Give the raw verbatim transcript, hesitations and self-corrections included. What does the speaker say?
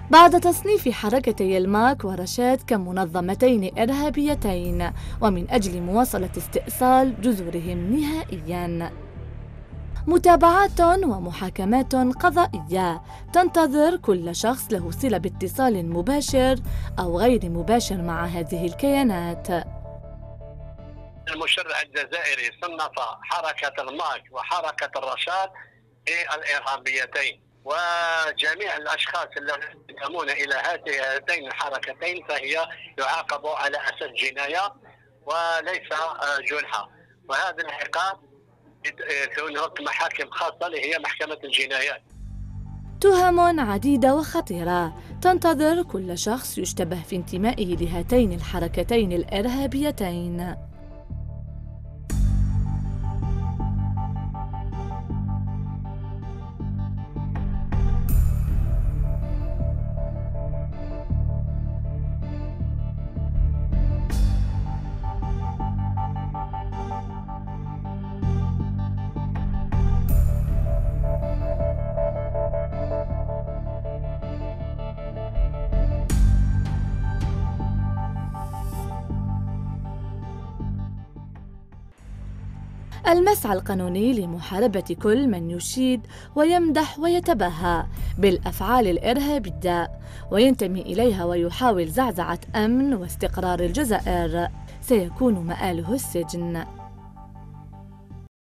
بعد تصنيف حركتي الماك ورشاد كمنظمتين إرهابيتين ومن أجل مواصلة استئصال جذورهم نهائياً. متابعات ومحاكمات قضائية تنتظر كل شخص له صلة باتصال مباشر أو غير مباشر مع هذه الكيانات. المشرع الجزائري صنف حركة الماك وحركة الرشاد الإرهابيتين، وجميع الأشخاص الذين ينتمون إلى هاتين الحركتين فهي يعاقب على أساس جناية وليس جنحة، وهذا العقاب هناك محاكم خاصة اللي هي محكمة الجنايات. تهم عديدة وخطيرة تنتظر كل شخص يشتبه في انتمائه لهاتين الحركتين الإرهابيتين. المسعى القانوني لمحاربة كل من يشيد ويمدح ويتباهى بالأفعال الإرهابية وينتمي إليها ويحاول زعزعة أمن واستقرار الجزائر سيكون مآله السجن.